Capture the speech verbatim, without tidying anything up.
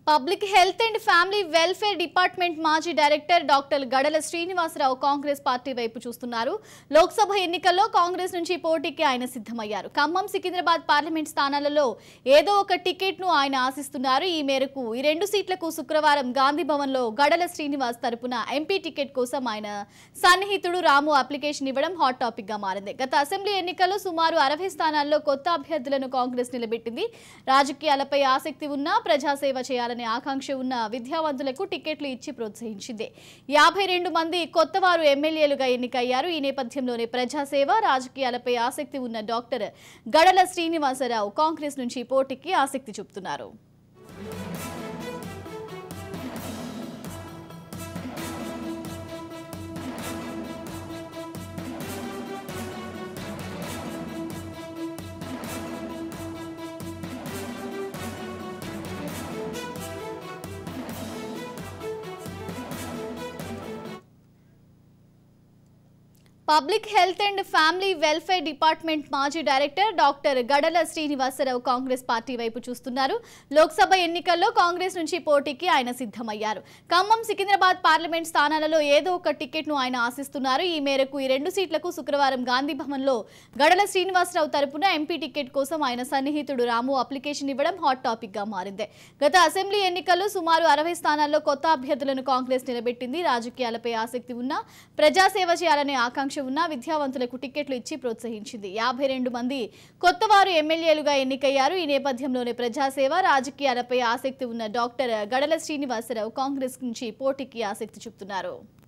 Public health and family welfare department మాజీ director doctor Gadala Srinivasarao Congress party వైపు చూస్తున్నారు. లోక్సభ ఎన్నికల్లో కాంగ్రెస్ నుంచి పోటీకి ఆయన సిద్ధమయ్యారు. ఖమ్మం, సికింద్రాబాద్ పార్లమెంట్ స్థానాలలో ఏదో ఒక టికెట్ ను ఆయన ఆశిస్తున్నారు. ఈ మేరకు ఈ రెండు సీట్లకు శుక్రవారం గాంధీ భవన్ లో గడల శ్రీనివాస్ తరపున ఎంపీ టికెట్ కోసం ఆయన సన్నిహితుడు రాము అప్లికేషన్ ఇవ్వడం హాట్ టాపిక్ గా మారింది. గత అసెంబ్లీ ఎన్నికల్లో సుమారు అరవై స్థానాల్లో కొత్త అభ్యర్థులను కాంగ్రెస్ నిలబెట్టింది. రాజకీయాలపై ఆసక్తి ఉన్న, ప్రజాసేవ చేయాలని ఆకాంక్ష ఉన్న విద్యావంతులకు టికెట్లు ఇచ్చి ప్రోత్సహించింది. యాభై రెండు మంది కొత్త వారు ఎమ్మెల్యేలుగా ఎన్నికయ్యారు. ఈ నేపథ్యంలోనే ప్రజాసేవ, రాజకీయాలపై ఆసక్తి ఉన్న డాక్టర్ గడల శ్రీనివాసరావు కాంగ్రెస్ నుంచి పోటీకి ఆసక్తి చూపుతున్నారు. Public health and family welfare department మాజీ director doctor Gadala Srinivasarao Congress party వైపు చూస్తున్నారు. లోక్సభ ఎన్నికల్లో కాంగ్రెస్ నుంచి పోటీకి ఆయన సిద్ధమయ్యారు. ఖమ్మం, సికింద్రాబాద్ పార్లమెంట్ స్థానాలలో ఏదో ఒక టికెట్ ను ఆయన ఆశిస్తున్నారు. ఈ మేరకు ఈ రెండు సీట్లకు శుక్రవారం గాంధీ భవన్ లో గడల శ్రీనివాసరావు తరపున ఎంపీ టికెట్ కోసం ఆయన సన్నిహితుడు రాము అప్లికేషన్ ఇవ్వడం హాట్ టాపిక్ గా మారింది. గత అసెంబ్లీ ఎన్నికల్లో సుమారు అరవై స్థానాల్లో కొత్త అభ్యర్థులను కాంగ్రెస్ నిలబెట్టింది. రాజకీయాలపై ఆసక్తి ఉన్న, ప్రజాసేవ చేయాలనే ఆకాంక్ష ఉన్న విద్యావంతులకు టికెట్లు ఇచ్చి ప్రోత్సహించింది. యాభై రెండు మంది కొత్త వారు ఎమ్మెల్యేలుగా ఎన్నికయ్యారు. ఈ నేపథ్యంలోనే ప్రజాసేవ, రాజకీయాలపై ఆసక్తి ఉన్న డాక్టర్ గడల శ్రీనివాసరావు కాంగ్రెస్ నుంచి పోటీకి ఆసక్తి చూపుతున్నారు.